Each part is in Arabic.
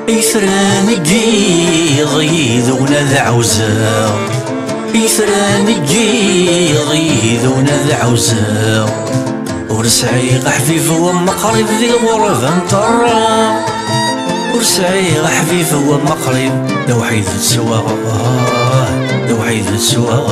يثرانقي ضيذ ونذ عوزا يثرانقي ضيذ ونذ عوزا ورسعي حفيف ومقرب ذي الغرفة نطرى ورسعي حفيف ومقرب لو حيث تسوى لو حيث تسوى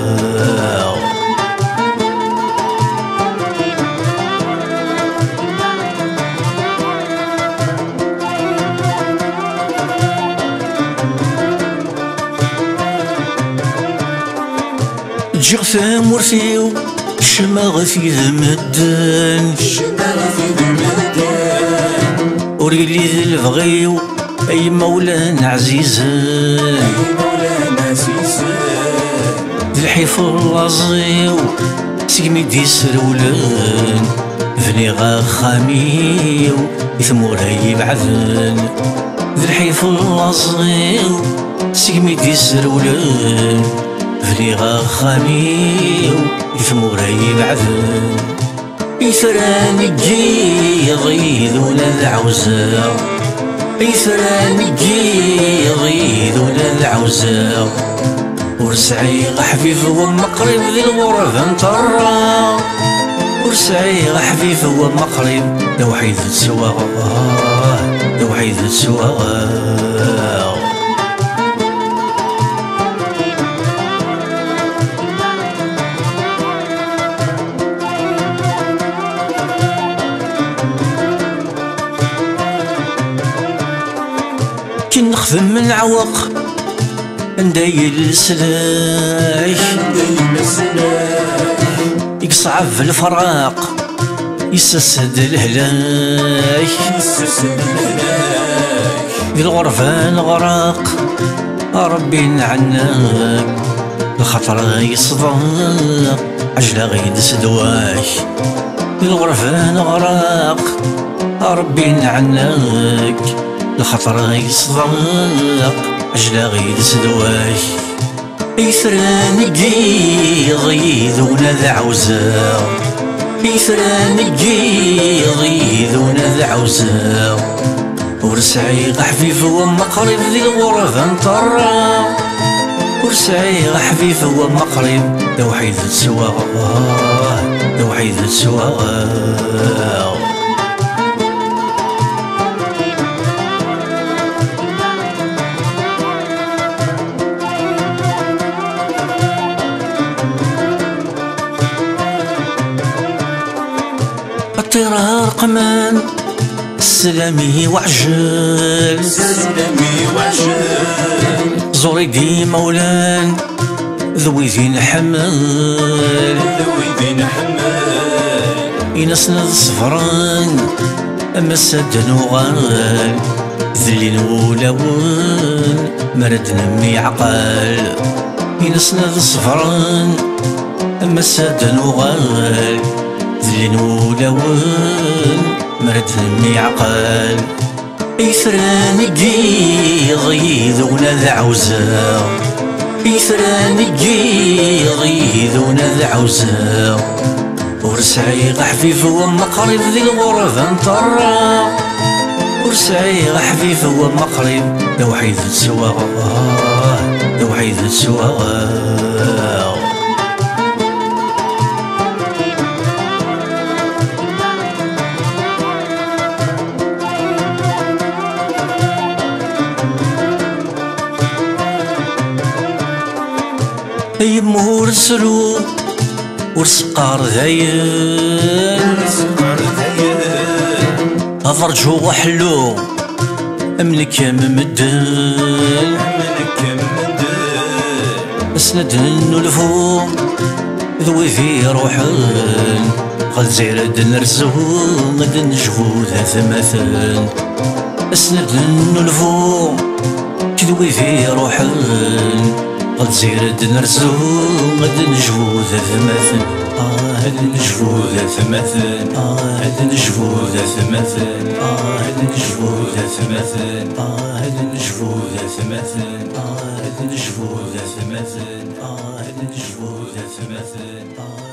جيغ ثامورثيو شماغ في ذمدن وريلي ذي البغيو أي مولانا عزيزن ذي الحيفر العظيو سيمي دي سرولن فنيغا خاميو يثموراي بعذن ذي الحيفر العظيو سيمي دي سرولن فنيغا خاميو يثموراي بعذن يثرانقي ضيذ ونذ عوزا يثرانقي ضيذ ونذ عوزا ورسعي حفيف ومقرب ذي الغرفة نطرى ورسعي حفيف ومقرب لو حيث تسوى لو حيث تسوى كي نخدم من عوق ندايل السلاح يقصعب في الفراق يسسد الهلاك في الغرفة نغرق ربي نعناك الخطر يصدق عجلة غيد سدواك في الغرفة نغرق ربي نعناك الخطر يصدق عجلة غيد سدواك يثرانقي ضيذ ونذ عوزا يثرانقي ضيذ ونذ عوزا ورسعي حفيف ومقرب ذي الغرفة نطرى ورسعي حفيف ومقرب لو حيث تسوى لو حيث تسوى الطيران قمان سلامي وعجل سلامي وعجل زوري دي مولان ذوي ذين حمل ذوي ذين حمل ينسند صفران أما السدن وغال ذلين ولون مرد نمي عقال ينسند صفران أما السدن وغال ذلين ولون مرد نمي عقال يثرانقي ضيذ ونذ عوزا يثرانقي ضيذ ونذ عوزا ورسعي حفيف ومقرب ذي الغرفة نطرى ورسعي حفيف ومقرب لو حيث تسوى لو حيث تسوى يمور السلو ورسقار ذاين أفرجو وحلو أملك ممدن أسند نلفو ذوي في روحن قد زيرد نرسو غد نجفو ذا ثمثن أسند نلفو كذوي في روحن قد زيرد نرسو غد نجفو ذا ثمثن هاد نجفو ذا ثمثن هاد نجفو ذا ثمثن هاد نجفو ذا ثمثن هاد نجفو ذا ثمثن هاد نجفو ذا ثمثن هاد نجفو ذا ثمثن